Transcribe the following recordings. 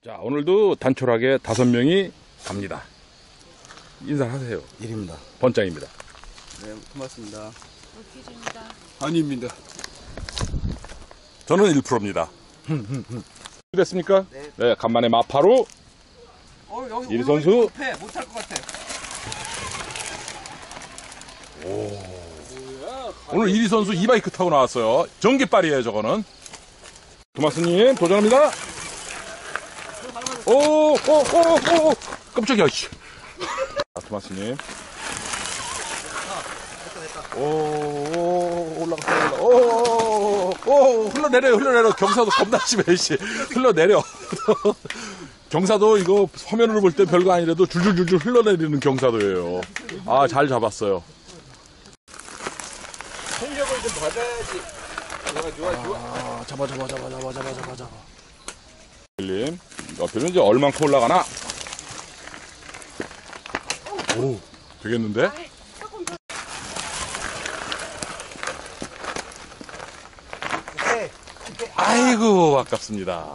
자, 오늘도 단촐하게 5명이 갑니다. 인사하세요. 1입니다. 번짱입니다. 네, 고맙습니다. 박희주입니다. 아닙니다. 저는 1%입니다. 됐습니까? 네, 간만에 마파로 여기 이리 선수. 못할 것 같아. 오늘 이리 선수 이바이크 타고 나왔어요. 전기빨이에요, 저거는. 토마스님, 도전합니다. 오, 깜짝이야, 씨. 아, 토마스님. 올라갔다. 흘러내려. 경사도 겁나 심해, 씨. 흘러내려. 경사도 이거 화면으로 볼 때 별거 아니라도 줄줄줄줄 흘러내리는 경사도예요. 아, 잘 잡았어요. 탄력을 좀 받아야지. 좋아. 아, 잡아. 빌림, 옆에는 이제 얼만큼 올라가나? 오, 되겠는데? 아이고, 아깝습니다.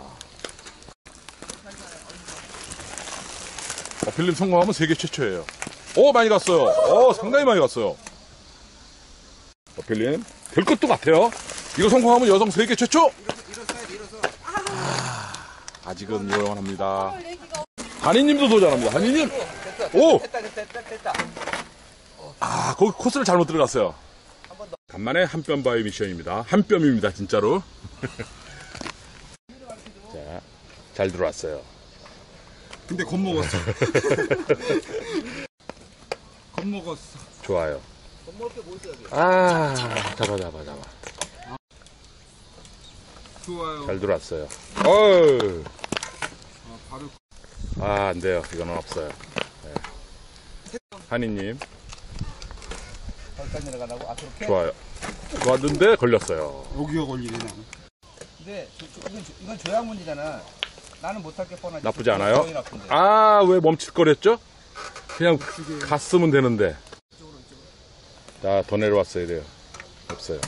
빌림 성공하면 세계 최초예요. 오, 많이 갔어요. 상당히 많이 갔어요. 빌림, 될 것도 같아요. 이거 성공하면 여성 세계 최초! 아직은 요원합니다. 한이님도 도전합니다. 한이님! 오! 됐다. 아, 거기 코스를 잘못 들어갔어요. 간만에 한 뼘 바위 미션입니다. 한 뼘입니다, 진짜로. 자, 잘 들어왔어요. 근데 겁먹었어. 겁먹었어. 좋아요. 겁먹을 게 뭐 있어, 여기? 아, 잡아. 좋아요. 잘 들어왔어요. 어우. 바로. 아, 안 돼요. 이거는 없어요. 네. 한이님, 거기까지 내려가라고? 앞으로 캐? 좋아요. 좋았는데 걸렸어요. 여기가 걸리네, 나는. 근데 이건 조약문이잖아. 나는 못할 게 뻔하지. 나쁘지 않아요? 거의 나쁜데. 아, 왜 멈칫거렸죠? 그냥 갔으면 되는데. 자, 더 내려왔어야 돼요. 없어요.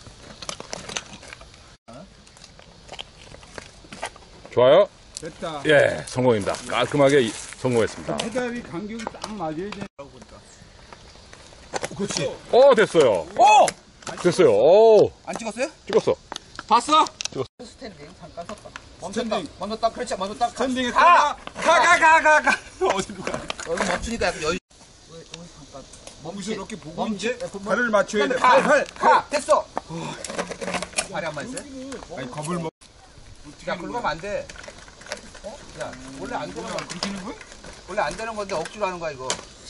좋아요. 됐다. 예, 성공입니다. 깔끔하게 성공했습니다. 페달이 간격이 딱 맞아야 돼. 그렇지. 됐어요. 됐어요. 안 찍었어요? 찍었어. 봤어? 스탠딩 잠깐 섰다. 스탠딩. 먼저 딱 그렇지. 먼저 딱. 스탠딩에 가! 가. 어디로 가? 여기 멈추니까 약간 여유. 잠깐. 무슨 이렇게 보고 멈추. 이제 발을 맞춰야 돼. 가. 됐어. 발이 안 맞았어요? 아니 겁을 먹. 야, 그러고 하면 안 돼. 야, 원래 안 되는 건 그렇게 는 거야? 원래 안 되는 건데 억지로 하는 거야 이거.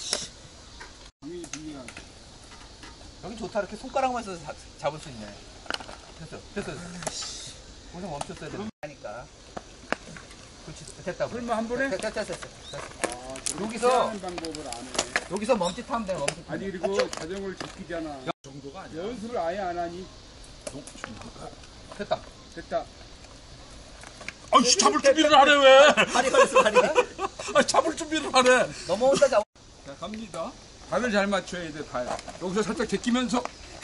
여기 좋다. 이렇게 손가락만 써서 잡을 수 있네. 됐어. 거기서 멈췄어야 돼. 하니까. 그렇지. 됐다. 설마 한 번에? 됐어. 여기서 방법을 안 해. 여기서 멈칫하면 돼. 멈칫. 아니 그리고 자전거를 제끼잖아. 정도가 아니야. 연습을 아예 안 하니. 됐다. 됐다. 아이씨, 잡을 준비를 하네, 왜? 발이 걸렸어, 발이. 잡을 준비를 하네. 넘어온다, 자 갑니다. 발을 잘 맞춰야 돼. 발. 여기서 살짝 제끼면서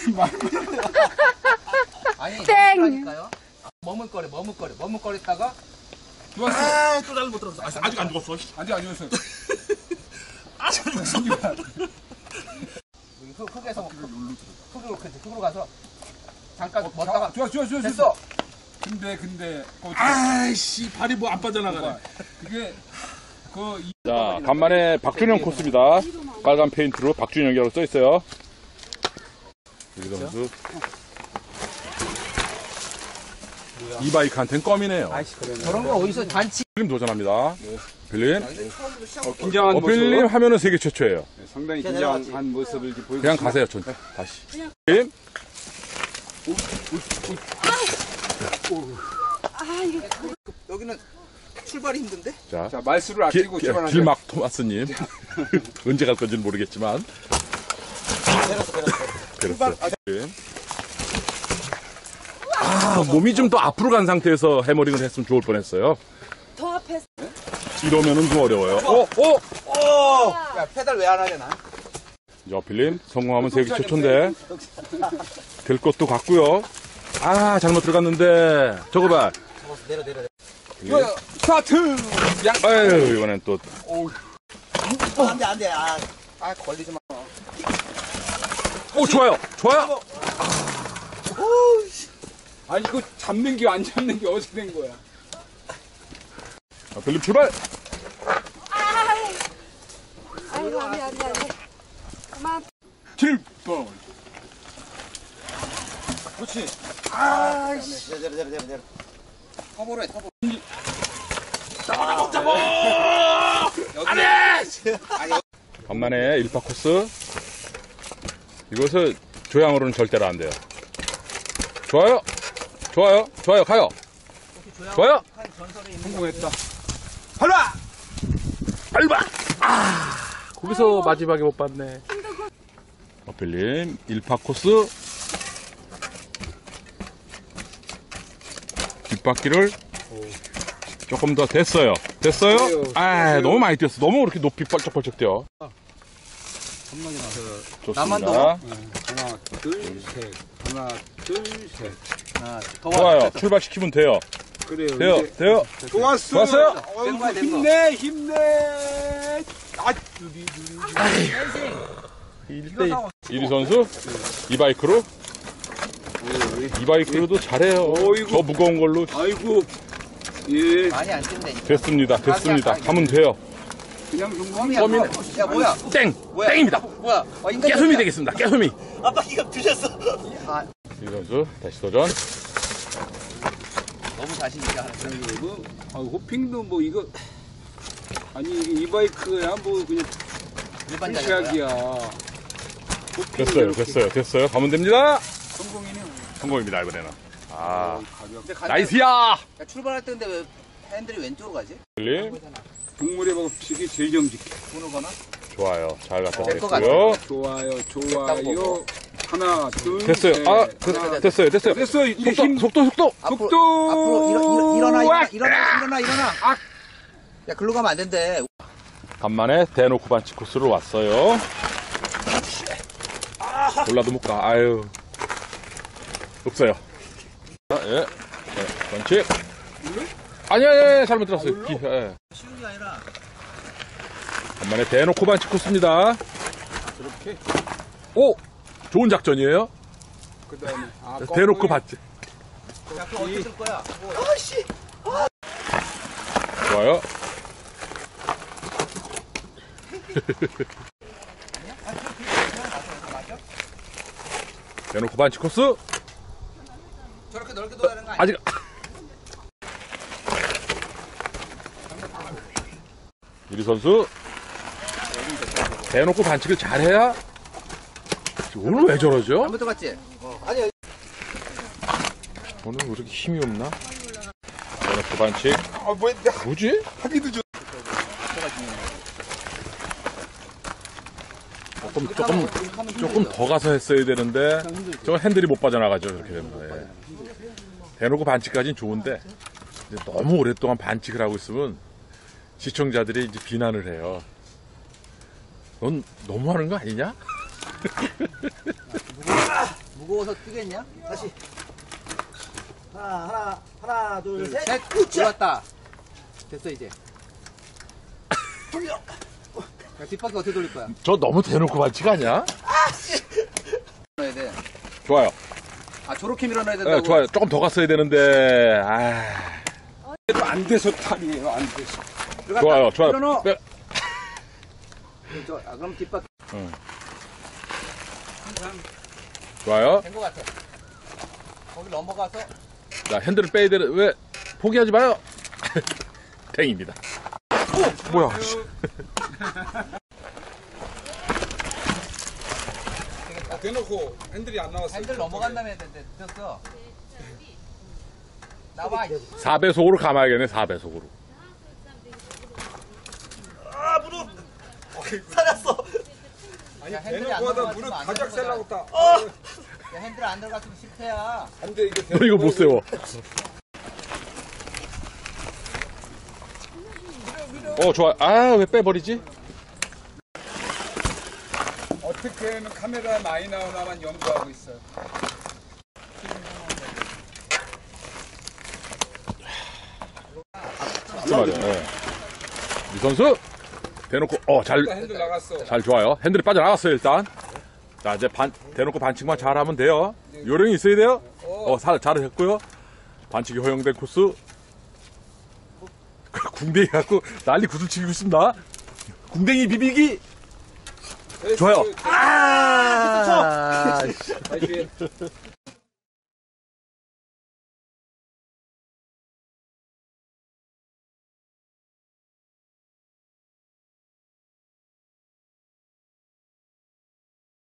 아니, 땡! 머뭇거렸다가 좋았어. 또 잘못 들었어. 아직 안 죽었어. 아직 안 좋았어. 여기 흙에서 흙으로 가서 잠깐 걷다가 좋아. 됐어. 근데 아이씨, 발이 뭐 안 빠져나가네. 그게 자, 간만에 박준영 코스입니다. 빨간 페인트로 박준영이라고 써있어요. 여기 선수. 이 바이크한테는 껌이네요. 저런 거 어디서 단치. 빌림 도전합니다. 빌림. 긴장한 빌림 하면은 세계 최초예요. 상당히 긴장한 모습을 이렇게 보여주고 그냥 가세요, 전. 다시. 빌림. 여기는 출발이 힘든데? 자, 말수를 아끼고 출발하자. 길막 토마스님. 언제 갈 건지는 모르겠지만. 그렇죠. 몸이 좀 더 앞으로 간 상태에서 해머링을 했으면 좋을 뻔했어요. 더 앞에 이러면은 좀 어려워요. 야, 페달 왜 안 하냐, 나? 자, 빌림 성공하면 세계 최초인데 될 것도 같고요. 아, 잘못 들어갔는데 저거 봐. 내려. 이거 스타트. 아유, 이번엔 또. 안 돼. 아, 걸리지 마. 오, 좋아요. 좋아요. 아니 이거 잡는 게 안 잡는 게 어떻게 된 거야? 자, 빌립 출발. 아이고, 미안. 그만. 7번. 그렇지. 내려. 터보로 해, 터보. 간만에 1파 코스. 이것을 조향으로는 절대로 안 돼요. 좋아요. 가요. 좋아요. 성공했다. 밟아. 거기서 마지막에 못 봤네. 빌림 1파 코스. 뒷바퀴를 조금 더 됐어요. 아, 너무 많이 뛰었어. 너무 그렇게 높이 펄쩍펄쩍 뛰어. 나만 좋습니다. 하나, 둘, 셋. 하나, 둘, 셋. 좋아요. 출발시키면 돼요. 그래요. 돼요. 좋았어요. 힘내. 아, 1위 선수 이 바이크로도 잘해요. 저 무거운 걸로 아이고. 예. 많이 안 뜬대. 됐습니다. 가면 돼요. 그냥 좀 범이야. 야, 뭐야? 땡입니다. 뭐야? 인간 깨소미 되겠습니다. 깨소미. 아빠 이거 드셨어. 아, 이 선수 다시 도전. 너무 자신 있게 하는. 호핑도 뭐 이거 아니 이 바이크야 뭐 그냥 일반 자전거야. 최악이야. 됐어요. 가면 됩니다. 성공이네. 성공입니다, 이번에는. 아, 근데 나이스야! 야, 출발할 때 근데 왜 핸들이 왼쪽으로 가지? 빌림 동물의 법칙이 제일 정직해. 번호 거나? 좋아요. 잘 갖다 될것 드렸고요. 좋아요. 하나, 둘, 됐어요. 셋. 아, 하나, 됐어요. 됐어. 이제 힘. 속도. 앞으로 일어나. 야, 글로 가면 안 된대. 간만에 대놓고 반칙 코스로 왔어요. 몰라도 못 가. 아유. 없어요. 예. 반칙. 아니, 잘못 들었어요. 예. 쉬운 게 아니라. 간만에 대놓고 반칙 코스입니다. 그렇게. 오! 좋은 작전이에요. 그다음에 대놓고 반칙. 야, 그럼 어떻게 될 거야? 좋아요. 대놓고 반칙 코스. 저렇게 넓게 돌아야 되는 거 아니야? 아직. 유리 선수. 대놓고 반칙을 잘해야. 오늘 왜 저러죠? 잘못 들어갔지? 아니, 오늘 왜 이렇게 힘이 없나? 대놓고 반칙. 뭐지? 하기도 좋. 조금 더 가서 했어야 되는데 저 핸들이 못 빠져나가죠. 그렇게 되면. 예. 대놓고 반칙까지는 좋은데 이제 너무 오랫동안 반칙을 하고 있으면 시청자들이 이제 비난을 해요. 넌 너무 하는 거 아니냐? 무거워서 뛰겠냐? 다시. 하나, 둘, 셋. 셋! 들어왔다. 됐어, 이제. 돌려! 야, 뒷바퀴 어떻게 돌릴 거야? 저 너무 대놓고 반칙 아니야? 밀어야 돼. 좋아요. 아, 저렇게 밀어놔야 된다고? 네, 좋아요. 조금 더 갔어야 되는데. 아, 안 돼서 탈이에요. 안 돼서. 좋아요. 밀어넣어. 그럼 뒷바퀴 좋아요. 된 거 같아. 거기 넘어가서. 자, 핸들을 빼야 되는, 왜, 포기하지 마요. 탱입니다. 뭐야. 대놓고 핸들이 안 나왔어. 핸들 넘어간 다음에 했는데 늦었어. 나와. 4배속으로 감아야겠네, 4배속으로. 살았어. 아니 야, 핸들이 대놓고 안 하다 나왔으면 무릎 안 가작 되는 살라고 다. 야, 핸들 안 들어갔으면 실패야. 안돼 이게. 너 이거 못 세워. 좋아. 아, 왜 빼버리지? 어떻게 하면 카메라에 많이 나오나만 연구하고 있어요. 맞지 말이야. 예. 이 선수 대놓고 잘 좋아요. 핸들이 빠져나갔어요 일단. 자 이제 대놓고 반칙만 잘하면 돼요. 요령이 있어야 돼요. 잘했고요. 반칙이 허용된 코스. 궁뎅이 갖고 난리 구슬치고 있습니다. 궁뎅이 비비기. 좋아요.